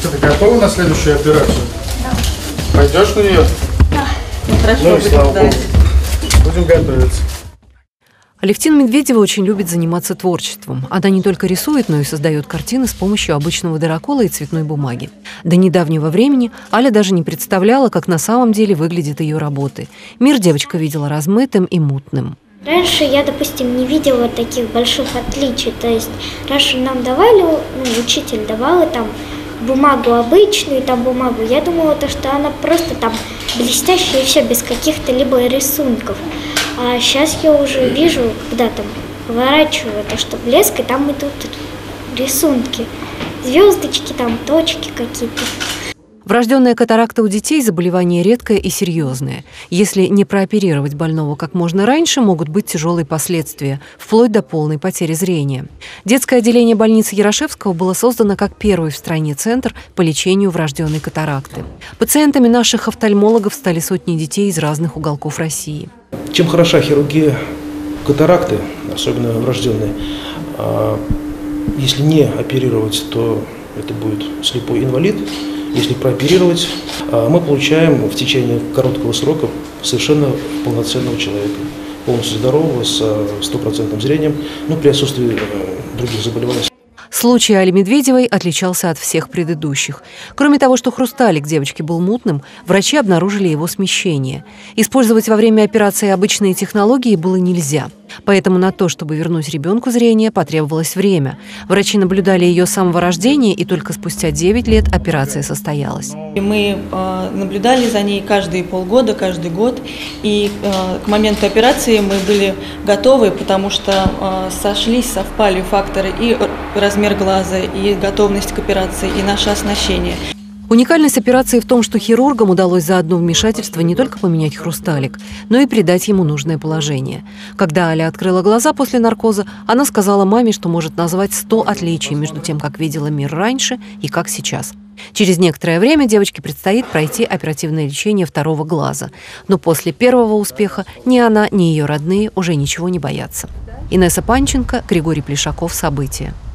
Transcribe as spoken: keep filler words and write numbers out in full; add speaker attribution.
Speaker 1: Ты готова на следующую операцию?
Speaker 2: Да.
Speaker 1: Пойдешь на нее?
Speaker 2: Да.
Speaker 3: Ну, хорошо,
Speaker 1: ну и слава
Speaker 3: ждать.
Speaker 1: Богу. Будем готовиться.
Speaker 4: Алевтина Медведева очень любит заниматься творчеством. Она не только рисует, но и создает картины с помощью обычного дырокола и цветной бумаги. До недавнего времени Аля даже не представляла, как на самом деле выглядят ее работы. Мир девочка видела размытым и мутным.
Speaker 2: Раньше я, допустим, не видела таких больших отличий. То есть раньше нам давали, ну, учитель давал там бумагу обычную, там бумагу. Я думала, то, что она просто там блестящая и все, без каких-то либо рисунков. А сейчас я уже вижу, когда там поворачиваю, то, что блеск, и там идут рисунки. Звездочки, там точки какие-то.
Speaker 4: Врожденная катаракта у детей – заболевание редкое и серьезное. Если не прооперировать больного как можно раньше, могут быть тяжелые последствия, вплоть до полной потери зрения. Детское отделение больницы Ярошевского было создано как первый в стране центр по лечению врожденной катаракты. Пациентами наших офтальмологов стали сотни детей из разных уголков России.
Speaker 5: Чем хороша хирургия катаракты, особенно врожденные, если не оперировать, то это будет слепой инвалид. Если прооперировать, мы получаем в течение короткого срока совершенно полноценного человека, полностью здорового, с стопроцентным зрением, ну, при отсутствии других заболеваний.
Speaker 4: Случай Али Медведевой отличался от всех предыдущих. Кроме того, что хрусталик девочки был мутным, врачи обнаружили его смещение. Использовать во время операции обычные технологии было нельзя. Поэтому на то, чтобы вернуть ребенку зрение, потребовалось время. Врачи наблюдали ее с самого рождения, и только спустя девять лет операция состоялась.
Speaker 3: Мы э, наблюдали за ней каждые полгода, каждый год. И э, к моменту операции мы были готовы, потому что э, сошлись, совпали факторы и размер глаза, и готовность к операции, и наше оснащение.
Speaker 4: Уникальность операции в том, что хирургам удалось за одно вмешательство не только поменять хрусталик, но и придать ему нужное положение. Когда Аля открыла глаза после наркоза, она сказала маме, что может назвать сто отличий между тем, как видела мир раньше и как сейчас. Через некоторое время девочке предстоит пройти оперативное лечение второго глаза. Но после первого успеха ни она, ни ее родные уже ничего не боятся. Инесса Панченко, Григорий Плешаков. События.